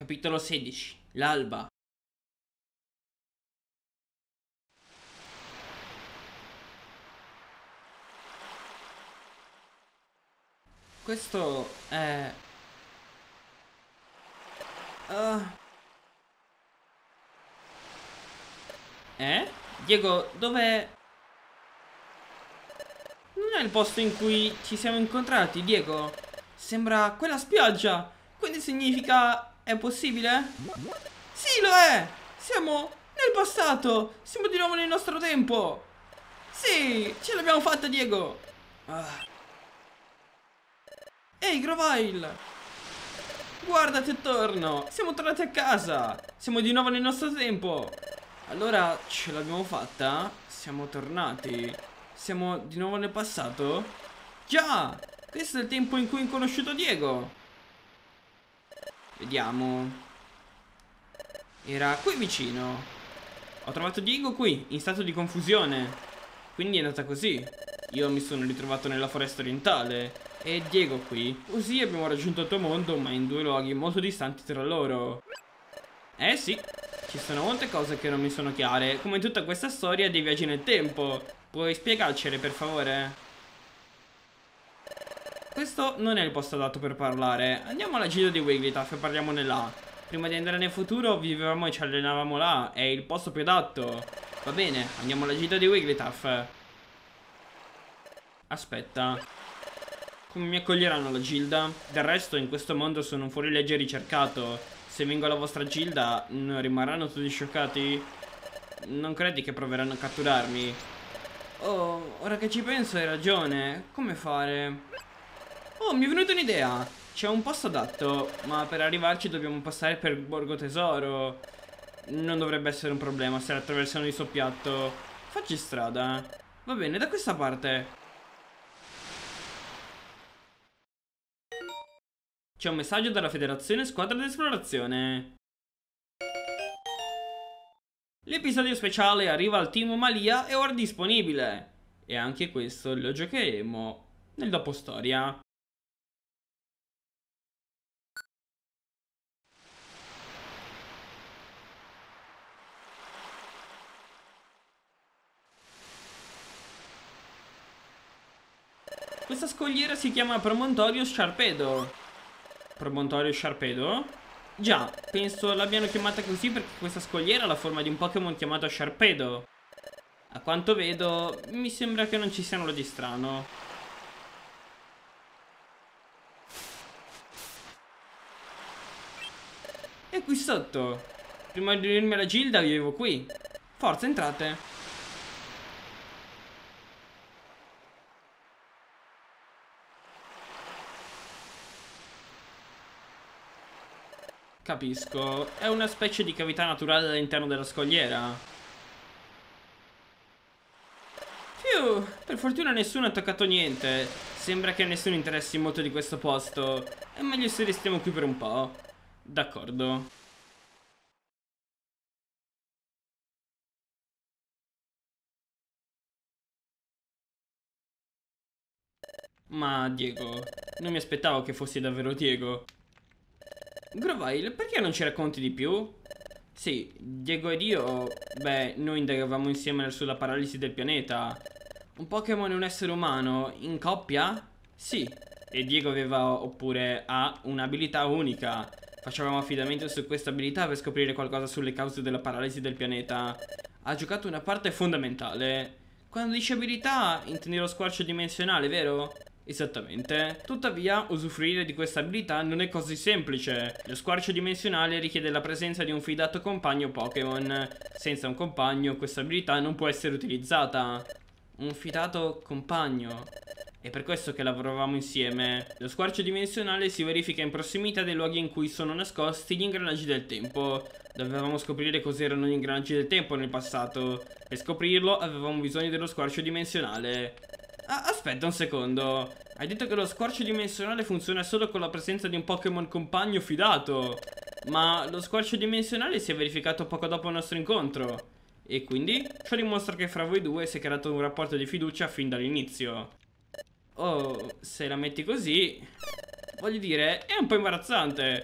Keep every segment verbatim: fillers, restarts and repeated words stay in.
Capitolo sedici. L'alba. Questo è... Uh... Eh? Diego, dov'è? Non è il posto in cui ci siamo incontrati, Diego. Sembra quella spiaggia. Quindi significa... È possibile? Sì, lo è! Siamo nel passato! Siamo di nuovo nel nostro tempo! Sì! Ce l'abbiamo fatta, Diego! Ah. Ehi, Grovile! Guardati attorno! Siamo tornati a casa! Siamo di nuovo nel nostro tempo! Allora, ce l'abbiamo fatta? Siamo tornati? Siamo di nuovo nel passato? Già! Questo è il tempo in cui ho conosciuto Diego! Vediamo. Era qui vicino. Ho trovato Diego qui, in stato di confusione. Quindi è andata così. Io mi sono ritrovato nella foresta orientale e Diego qui. Così abbiamo raggiunto il tuo mondo, ma in due luoghi molto distanti tra loro. Eh sì, ci sono molte cose che non mi sono chiare, come in tutta questa storia dei viaggi nel tempo. Puoi spiegarcele, per favore? Questo non è il posto adatto per parlare. Andiamo alla gita di Wigglytuff e parliamone là. Prima di andare nel futuro vivevamo e ci allenavamo là. È il posto più adatto. Va bene, andiamo alla gita di Wigglytuff. Aspetta. Come mi accoglieranno alla gilda? Del resto in questo mondo sono un fuorilegge ricercato. Se vengo alla vostra gilda non rimarranno tutti scioccati? Non credi che proveranno a catturarmi? Oh, ora che ci penso hai ragione. Come fare? Oh, mi è venuta un'idea. C'è un posto adatto, ma per arrivarci dobbiamo passare per Borgo Tesoro. Non dovrebbe essere un problema se attraversiamo il soppiatto. Facci strada. Va bene, da questa parte. C'è un messaggio dalla Federazione Squadra d'Esplorazione. L'episodio speciale arriva al team Malia è ora disponibile. E anche questo lo giocheremo nel dopo storia. Questa scogliera si chiama Promontorio Sharpedo. Promontorio Sharpedo? Già, penso l'abbiano chiamata così perché questa scogliera ha la forma di un Pokémon chiamato Sharpedo. A quanto vedo, mi sembra che non ci sia nulla di strano. E qui sotto. Prima di unirmi alla gilda vivevo qui. Forza, entrate. Capisco, è una specie di cavità naturale all'interno della scogliera. Fiu, per fortuna nessuno ha toccato niente. Sembra che a nessuno interessi molto di questo posto. È meglio se restiamo qui per un po'. D'accordo. Ma Diego, non mi aspettavo che fossi davvero Diego. Grovile, perché non ci racconti di più? Sì, Diego ed io, beh, noi indagavamo insieme sulla paralisi del pianeta. Un Pokémon e un essere umano, in coppia? Sì, e Diego aveva, oppure ha, un'abilità unica. Facevamo affidamento su questa abilità per scoprire qualcosa sulle cause della paralisi del pianeta. Ha giocato una parte fondamentale. Quando dici abilità, intendi lo squarcio dimensionale, vero? Esattamente. Tuttavia, usufruire di questa abilità non è così semplice. Lo squarcio dimensionale richiede la presenza di un fidato compagno Pokémon. Senza un compagno, questa abilità non può essere utilizzata. Un fidato compagno. È per questo che lavoravamo insieme. Lo squarcio dimensionale si verifica in prossimità dei luoghi in cui sono nascosti gli ingranaggi del tempo. Dovevamo scoprire cos'erano gli ingranaggi del tempo nel passato. Per scoprirlo avevamo bisogno dello squarcio dimensionale. Ah, aspetta un secondo. Hai detto che lo squarcio dimensionale funziona solo con la presenza di un Pokémon compagno fidato. Ma lo squarcio dimensionale si è verificato poco dopo il nostro incontro. E quindi ciò dimostra che fra voi due si è creato un rapporto di fiducia fin dall'inizio. Oh, se la metti così, voglio dire, è un po' imbarazzante.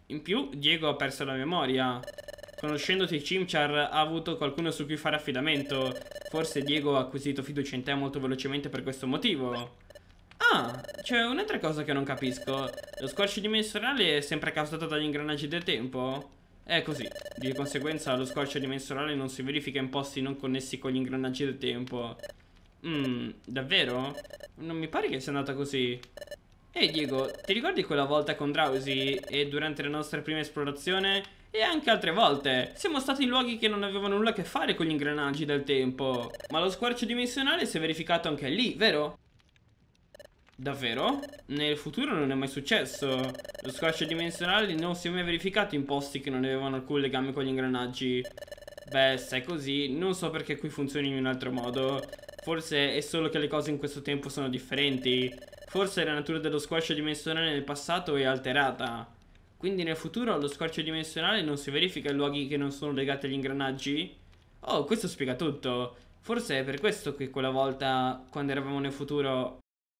In più, Diego ha perso la memoria. Conoscendoti Chimchar ha avuto qualcuno su cui fare affidamento. Forse Diego ha acquisito fiducia in te molto velocemente per questo motivo. Ah, c'è un'altra cosa che non capisco. Lo squarcio dimensionale è sempre causato dagli ingranaggi del tempo? È così. Di conseguenza lo squarcio dimensionale non si verifica in posti non connessi con gli ingranaggi del tempo. Mmm, davvero? Non mi pare che sia andata così. Ehi Diego, ti ricordi quella volta con Drowsy e durante la nostra prima esplorazione? E anche altre volte. Siamo stati in luoghi che non avevano nulla a che fare con gli ingranaggi del tempo. Ma lo squarcio dimensionale si è verificato anche lì, vero? Davvero? Nel futuro non è mai successo. Lo squarcio dimensionale non si è mai verificato in posti che non avevano alcun legame con gli ingranaggi. Beh, se è così, non so perché qui funzioni in un altro modo. Forse è solo che le cose in questo tempo sono differenti. Forse la natura dello squarcio dimensionale nel passato è alterata. Quindi nel futuro lo squarcio dimensionale non si verifica in luoghi che non sono legati agli ingranaggi? Oh, questo spiega tutto. Forse è per questo che quella volta, quando eravamo nel futuro...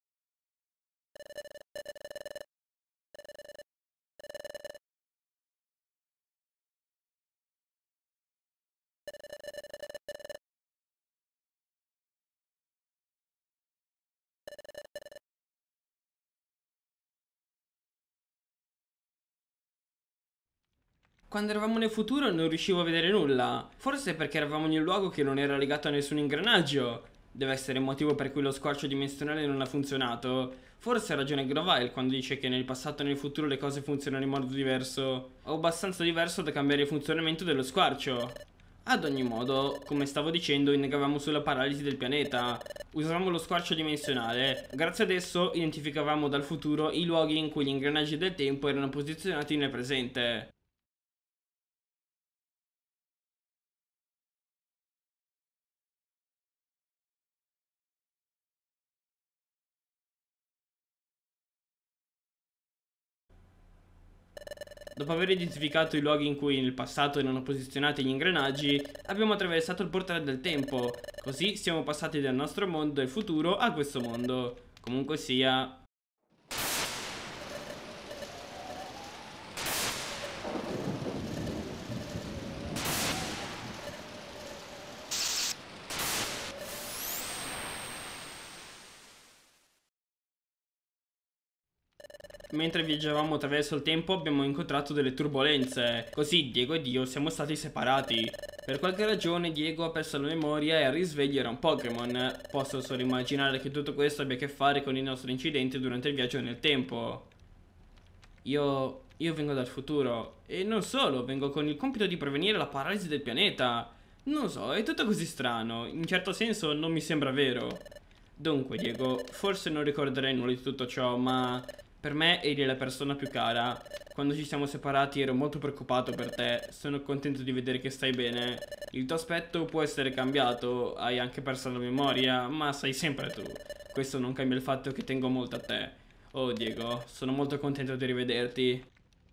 Quando eravamo nel futuro non riuscivo a vedere nulla. Forse perché eravamo in un luogo che non era legato a nessun ingranaggio. Deve essere il motivo per cui lo squarcio dimensionale non ha funzionato. Forse ha ragione Grovile quando dice che nel passato e nel futuro le cose funzionano in modo diverso, o abbastanza diverso da cambiare il funzionamento dello squarcio. Ad ogni modo, come stavo dicendo, innegavamo sulla paralisi del pianeta. Usavamo lo squarcio dimensionale. Grazie ad esso identificavamo dal futuro i luoghi in cui gli ingranaggi del tempo erano posizionati nel presente. Dopo aver identificato i luoghi in cui nel passato erano posizionati gli ingranaggi, abbiamo attraversato il portale del tempo. Così siamo passati dal nostro mondo del futuro a questo mondo. Comunque sia... Mentre viaggiavamo attraverso il tempo abbiamo incontrato delle turbolenze. Così Diego ed io siamo stati separati. Per qualche ragione Diego ha perso la memoria e al risveglio era un Pokémon. Posso solo immaginare che tutto questo abbia a che fare con i nostri incidenti durante il viaggio nel tempo. Io... io vengo dal futuro. E non solo, vengo con il compito di prevenire la paralisi del pianeta. Non so, è tutto così strano. In certo senso non mi sembra vero. Dunque Diego, forse non ricorderei nulla di tutto ciò, ma... per me eri la persona più cara. Quando ci siamo separati ero molto preoccupato per te. Sono contento di vedere che stai bene. Il tuo aspetto può essere cambiato, hai anche perso la memoria, ma sei sempre tu. Questo non cambia il fatto che tengo molto a te. Oh Diego, sono molto contento di rivederti.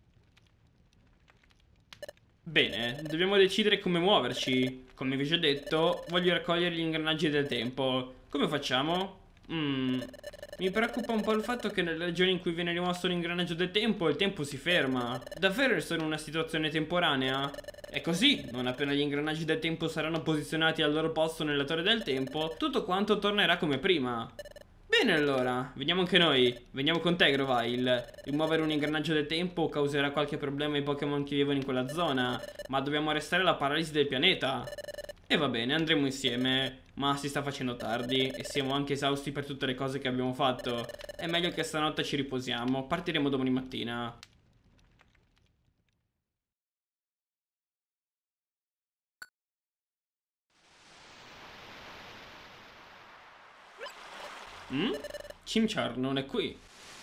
Bene, dobbiamo decidere come muoverci. Come vi ho già detto, voglio raccogliere gli ingranaggi del tempo. Come facciamo? Mmm... Mi preoccupa un po' il fatto che nelle regioni in cui viene rimosso l'ingranaggio del tempo, il tempo si ferma. Davvero sono in una situazione temporanea? È così, non appena gli ingranaggi del tempo saranno posizionati al loro posto nella torre del tempo, tutto quanto tornerà come prima. Bene allora, veniamo anche noi. Veniamo con te, Grovyle. Rimuovere un ingranaggio del tempo causerà qualche problema ai Pokémon che vivono in quella zona, ma dobbiamo arrestare la paralisi del pianeta. E va bene, andremo insieme. Ma si sta facendo tardi e siamo anche esausti per tutte le cose che abbiamo fatto. È meglio che stanotte ci riposiamo. Partiremo domani mattina. Mm? Chimchar non è qui.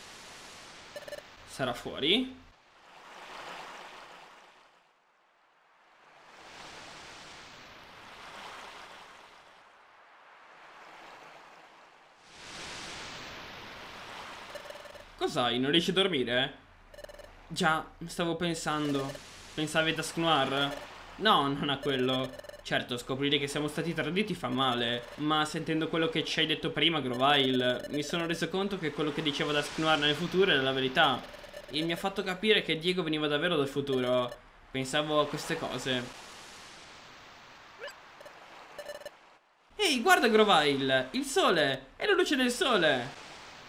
Sarà fuori? Cos'hai? Non riesci a dormire? Già, stavo pensando. Pensavi ad Asknoir? No, non a quello. Certo, scoprire che siamo stati traditi fa male, ma sentendo quello che ci hai detto prima, Grovyle, mi sono reso conto che quello che dicevo ad Asknoir nel futuro era la verità. e mi ha fatto capire che Diego veniva davvero dal futuro. Pensavo a queste cose. Ehi, guarda Grovyle, il sole, è la luce del sole.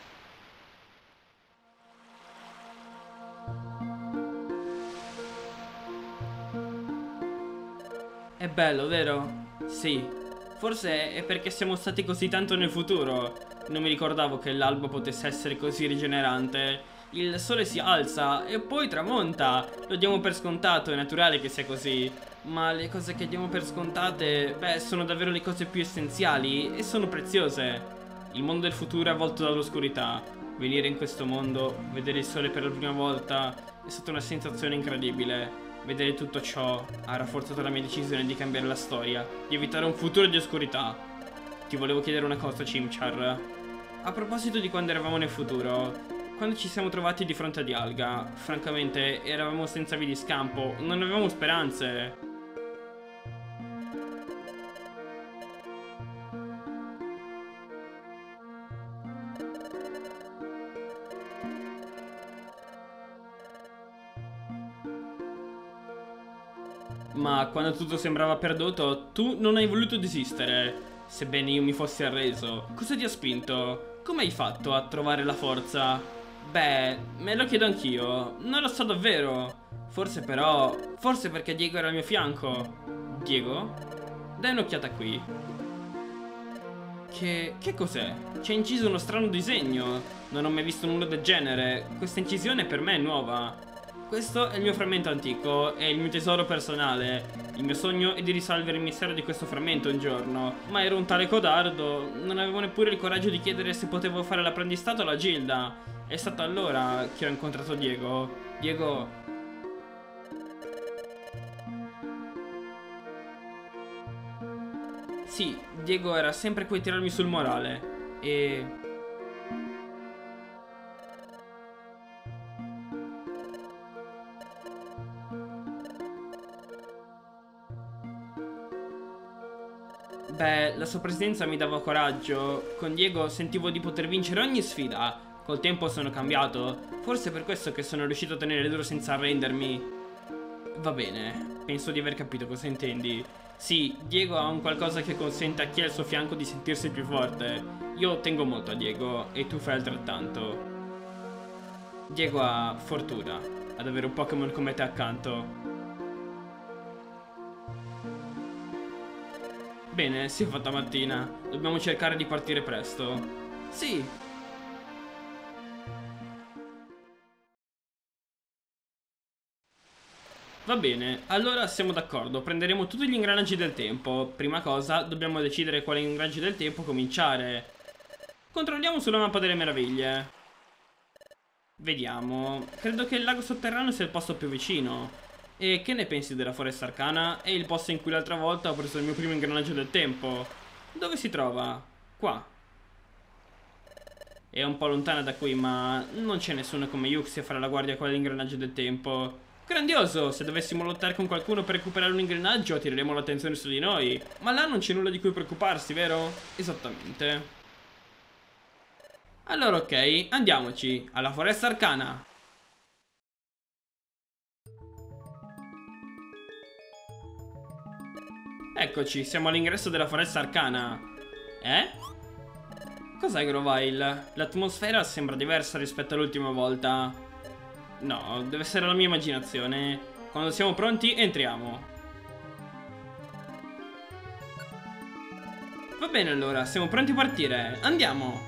È bello, vero? Sì. Forse è perché siamo stati così tanto nel futuro. Non mi ricordavo che l'alba potesse essere così rigenerante. Il sole si alza e poi tramonta. Lo diamo per scontato, è naturale che sia così. Ma le cose che diamo per scontate, beh, sono davvero le cose più essenziali e sono preziose. Il mondo del futuro è avvolto dall'oscurità. Venire in questo mondo, vedere il sole per la prima volta, è stata una sensazione incredibile. Vedere tutto ciò ha rafforzato la mia decisione di cambiare la storia, di evitare un futuro di oscurità. Ti volevo chiedere una cosa, Chimchar. A proposito di quando eravamo nel futuro, quando ci siamo trovati di fronte a Dialga, francamente eravamo senza via di scampo, non avevamo speranze. Ma quando tutto sembrava perduto, tu non hai voluto desistere. Sebbene io mi fossi arreso, cosa ti ha spinto? Come hai fatto a trovare la forza? Beh, me lo chiedo anch'io. Non lo so davvero. Forse però... Forse perché Diego era al mio fianco. Diego? Dai un'occhiata qui. Che... che cos'è? C'è inciso uno strano disegno. Non ho mai visto nulla del genere. Questa incisione per me è nuova. Questo è il mio frammento antico, è il mio tesoro personale. Il mio sogno è di risolvere il mistero di questo frammento un giorno. Ma ero un tale codardo, non avevo neppure il coraggio di chiedere se potevo fare l'apprendistato alla Gilda. È stato allora che ho incontrato Diego. Diego... Sì, Diego era sempre qui a tirarmi sul morale. E... Beh, la sua presenza mi dava coraggio. Con Diego sentivo di poter vincere ogni sfida. Col tempo sono cambiato. Forse è per questo che sono riuscito a tenere duro senza arrendermi. Va bene, penso di aver capito cosa intendi. Sì, Diego ha un qualcosa che consente a chi è al suo fianco di sentirsi più forte. Io tengo molto a Diego e tu fai altrettanto. Diego ha fortuna ad avere un Pokémon come te accanto. Bene, si è fatta mattina. Dobbiamo cercare di partire presto. Sì. Va bene, allora siamo d'accordo. Prenderemo tutti gli ingranaggi del tempo. Prima cosa, dobbiamo decidere quale ingranaggio del tempo cominciare. Controlliamo sulla mappa delle meraviglie. Vediamo. Credo che il lago sotterraneo sia il posto più vicino. E che ne pensi della foresta arcana? È il posto in cui l'altra volta ho preso il mio primo ingranaggio del tempo. Dove si trova? Qua. È un po' lontana da qui, ma non c'è nessuno come Yuxi a fare la guardia con l'ingranaggio del tempo. Grandioso! Se dovessimo lottare con qualcuno per recuperare un ingranaggio, attireremo l'attenzione su di noi. Ma là non c'è nulla di cui preoccuparsi, vero? Esattamente. Allora ok, andiamoci alla foresta arcana. Eccoci, siamo all'ingresso della foresta arcana. Eh? Cos'è Grovyle? L'atmosfera sembra diversa rispetto all'ultima volta. No, deve essere la mia immaginazione. Quando siamo pronti, entriamo. Va bene allora, siamo pronti a partire. Andiamo!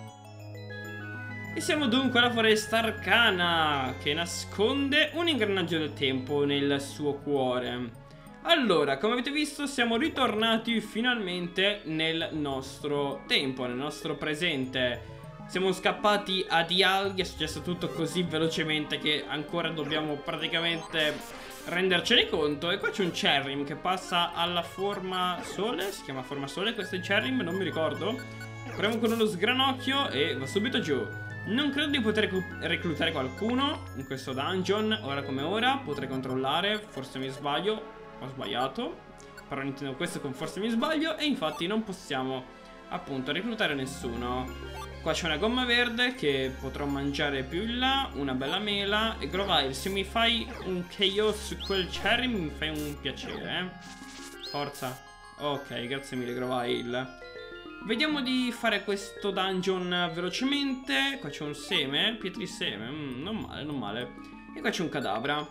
E siamo dunque alla foresta arcana, che nasconde un ingranaggio del tempo nel suo cuore. Allora, come avete visto, siamo ritornati finalmente nel nostro tempo, nel nostro presente. Siamo scappati a Dialga, è successo tutto così velocemente che ancora dobbiamo praticamente rendercene conto. E qua c'è un Cherrim che passa alla forma sole, si chiama forma sole questo è il Cherrim, non mi ricordo. Proviamo con uno sgranocchio e va subito giù. Non credo di poter reclutare qualcuno in questo dungeon, ora come ora. Potrei controllare, forse mi sbaglio. Ho sbagliato, però intendo questo con forse mi sbaglio. E infatti non possiamo Appunto, reclutare nessuno. Qua c'è una gomma verde che potrò mangiare più in là. Una bella mela. E Grovyle, se mi fai un K O su quel cherry mi fai un piacere, eh. Forza. Ok, grazie mille Grovyle. Vediamo di fare questo dungeon velocemente. Qua c'è un seme, pietriseme, mm, non male, non male. E qua c'è un cadabra.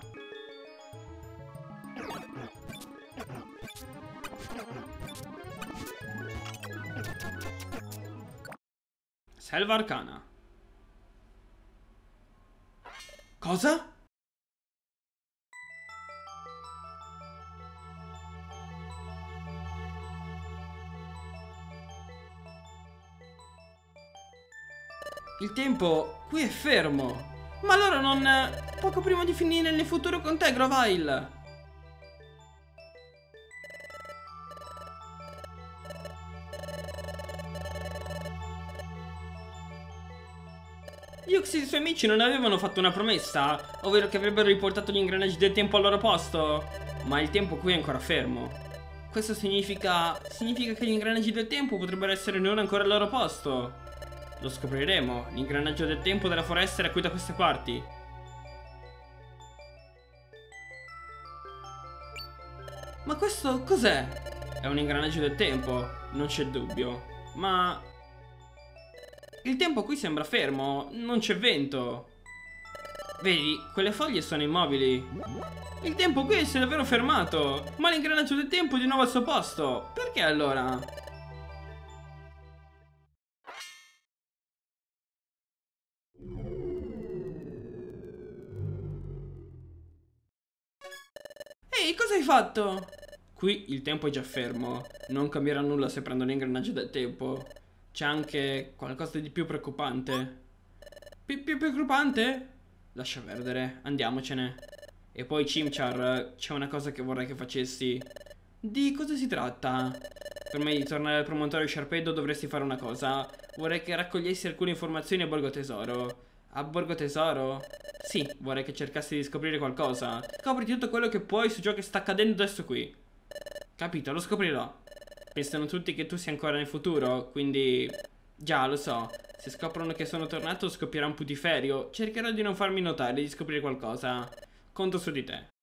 Selva arcana. Cosa? Il tempo qui è fermo. Ma allora non... Poco prima di finire nel futuro con te, Grovyle. Yux e i suoi amici non avevano fatto una promessa, ovvero che avrebbero riportato gli ingranaggi del tempo al loro posto. Ma il tempo qui è ancora fermo. Questo significa... Significa che gli ingranaggi del tempo potrebbero essere non ancora al loro posto. Lo scopriremo. L'ingranaggio del tempo della foresta era qui da queste parti. Ma questo cos'è? È un ingranaggio del tempo, non c'è dubbio. Ma... il tempo qui sembra fermo, non c'è vento. Vedi, quelle foglie sono immobili. Il tempo qui si è davvero fermato. Ma l'ingranaggio del tempo è di nuovo al suo posto. Perché allora? Ehi, cosa hai fatto? Qui il tempo è già fermo. Non cambierà nulla se prendo l'ingranaggio del tempo. C'è anche qualcosa di più preoccupante. Più, più preoccupante? Lascia perdere, andiamocene. E poi Chimchar, c'è una cosa che vorrei che facessi. Di cosa si tratta? Prima di tornare al promontorio Sharpedo dovresti fare una cosa. Vorrei che raccogliessi alcune informazioni a Borgo Tesoro. A Borgo Tesoro? Sì, vorrei che cercassi di scoprire qualcosa. Scopri tutto quello che puoi su ciò che sta accadendo adesso qui. Capito, lo scoprirò. Pensano tutti che tu sia ancora nel futuro, quindi... Già, lo so. Se scoprono che sono tornato scoppierà un putiferio. Cercherò di non farmi notare e di scoprire qualcosa. Conto su di te.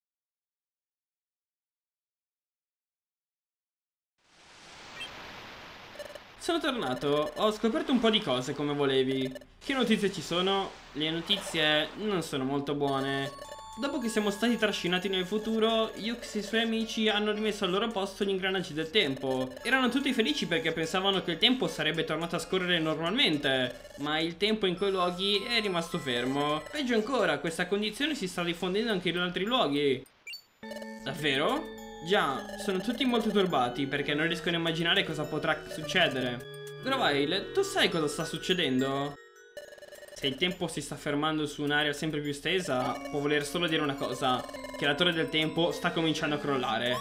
Sono tornato, ho scoperto un po' di cose come volevi. Che notizie ci sono? Le notizie non sono molto buone. Dopo che siamo stati trascinati nel futuro, Yux e i suoi amici hanno rimesso al loro posto gli ingranaggi del tempo. Erano tutti felici perché pensavano che il tempo sarebbe tornato a scorrere normalmente, ma il tempo in quei luoghi è rimasto fermo. Peggio ancora, questa condizione si sta diffondendo anche in altri luoghi. Davvero? Già, sono tutti molto turbati perché non riescono a immaginare cosa potrà succedere. Grovyle, tu sai cosa sta succedendo? Se il tempo si sta fermando su un'area sempre più estesa, può voler solo dire una cosa, che la torre del tempo sta cominciando a crollare.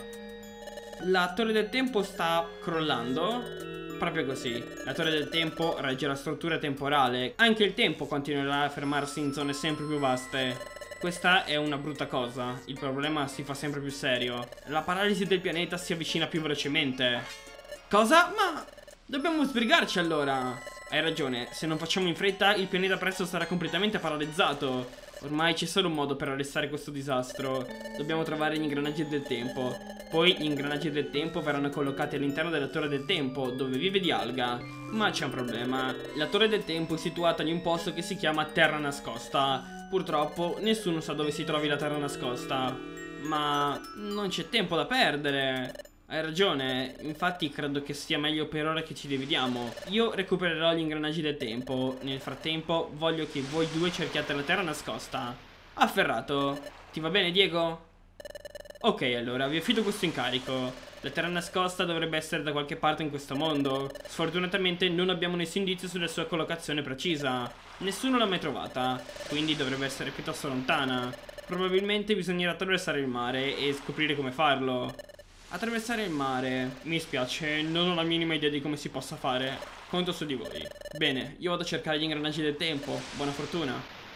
La torre del tempo sta crollando? Proprio così. La torre del tempo regge la struttura temporale. Anche il tempo continuerà a fermarsi in zone sempre più vaste. Questa è una brutta cosa. Il problema si fa sempre più serio. La paralisi del pianeta si avvicina più velocemente. Cosa? Ma... dobbiamo sbrigarci allora! Hai ragione, se non facciamo in fretta il pianeta presto sarà completamente paralizzato. Ormai c'è solo un modo per arrestare questo disastro. Dobbiamo trovare gli ingranaggi del tempo. Poi gli ingranaggi del tempo verranno collocati all'interno della torre del tempo, dove vive Dialga. Ma c'è un problema. La torre del tempo è situata in un posto che si chiama Terra Nascosta. Purtroppo nessuno sa dove si trovi la Terra Nascosta. Ma non c'è tempo da perdere. Hai ragione, infatti credo che sia meglio per ora che ci dividiamo. Io recupererò gli ingranaggi del tempo. Nel frattempo voglio che voi due cerchiate la terra nascosta. Afferrato. Ti va bene, Diego? Ok, allora, vi affido questo incarico. La terra nascosta dovrebbe essere da qualche parte in questo mondo. Sfortunatamente non abbiamo nessun indizio sulla sua collocazione precisa. Nessuno l'ha mai trovata, quindi dovrebbe essere piuttosto lontana. Probabilmente bisognerà attraversare il mare e scoprire come farlo. Attraversare il mare. Mi spiace, non ho la minima idea di come si possa fare. Conto su di voi. Bene, io vado a cercare gli ingranaggi del tempo. Buona fortuna.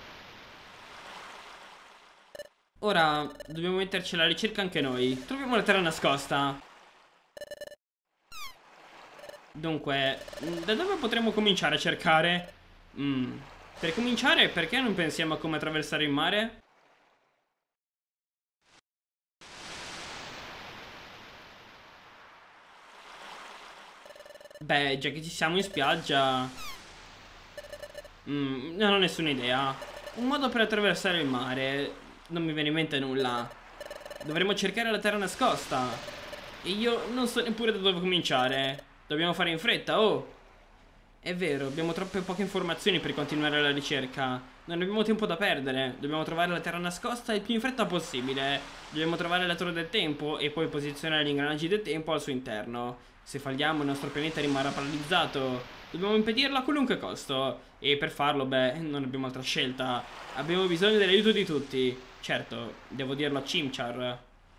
Ora dobbiamo metterci alla ricerca anche noi. Troviamo la terra nascosta. Dunque, da dove potremmo cominciare a cercare? Mm. Per cominciare, perché non pensiamo a come attraversare il mare? Beh, già che ci siamo in spiaggia... Mm, non ho nessuna idea. Un modo per attraversare il mare... Non mi viene in mente nulla. Dovremmo cercare la terra nascosta. E io non so neppure da dove cominciare. Dobbiamo fare in fretta, oh! È vero, abbiamo troppe poche informazioni per continuare la ricerca. Non abbiamo tempo da perdere. Dobbiamo trovare la terra nascosta il più in fretta possibile. Dobbiamo trovare la torre del tempo e poi posizionare gli ingranaggi del tempo al suo interno. Se falliamo il nostro pianeta rimarrà paralizzato. Dobbiamo impedirlo a qualunque costo. E per farlo, beh, non abbiamo altra scelta. Abbiamo bisogno dell'aiuto di tutti. Certo, devo dirlo a Chimchar.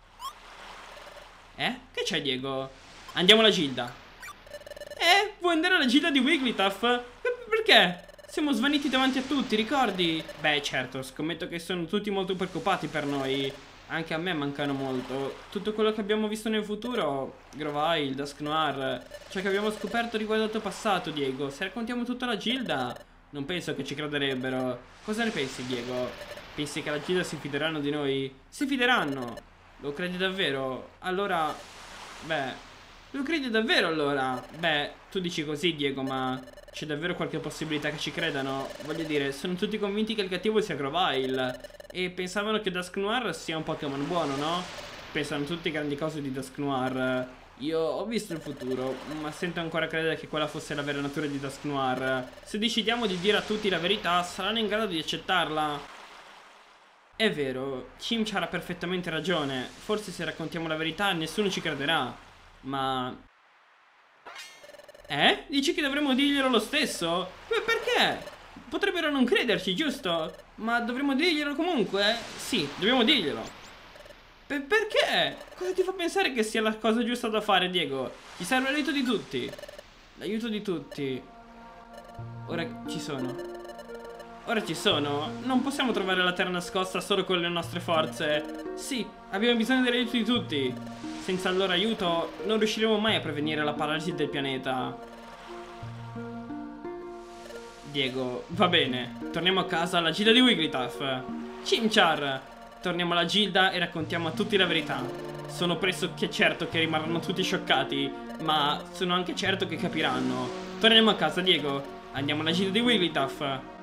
Eh? Che c'è, Diego? Andiamo alla Gilda. Eh? Vuoi andare alla Gilda di Wigglytuff? Perché? Siamo svaniti davanti a tutti, ricordi? Beh, certo, scommetto che sono tutti molto preoccupati per noi. Anche a me mancano molto. Tutto quello che abbiamo visto nel futuro, Grovyle, il Dusk Noir, ciò che abbiamo scoperto riguardo al tuo passato, Diego. Se raccontiamo tutta la Gilda, non penso che ci crederebbero. Cosa ne pensi, Diego? Pensi che la Gilda si fideranno di noi? Si fideranno! Lo credi davvero? Allora... Beh... Lo credi davvero allora? Beh, tu dici così, Diego, ma... C'è davvero qualche possibilità che ci credano? Voglio dire, sono tutti convinti che il cattivo sia Grovyle. E pensavano che Dusk Noir sia un Pokémon buono, no? Pensano tutti grandi cose di Dusk Noir. Io ho visto il futuro, ma sento ancora credere che quella fosse la vera natura di Dusk Noir. Se decidiamo di dire a tutti la verità, saranno in grado di accettarla. È vero, Chimchar ha perfettamente ragione. Forse se raccontiamo la verità nessuno ci crederà. Ma... Eh? Dici che dovremmo dirglielo lo stesso? Beh, perché? Potrebbero non crederci, giusto? Ma dovremmo dirglielo comunque? Sì, dobbiamo dirglielo. Per perché? Cosa ti fa pensare che sia la cosa giusta da fare, Diego? Ci serve l'aiuto di tutti. L'aiuto di tutti. Ora ci sono. Ora ci sono. Non possiamo trovare la terra nascosta solo con le nostre forze. Sì, abbiamo bisogno dell'aiuto di tutti. Senza il loro aiuto non riusciremo mai a prevenire la paralisi del pianeta. Diego, va bene. Torniamo a casa alla Gilda di Wigglytuff. Chimchar, torniamo alla Gilda e raccontiamo a tutti la verità. Sono pressoché certo che rimarranno tutti scioccati, ma sono anche certo che capiranno. Torniamo a casa, Diego. Andiamo alla Gilda di Wigglytuff.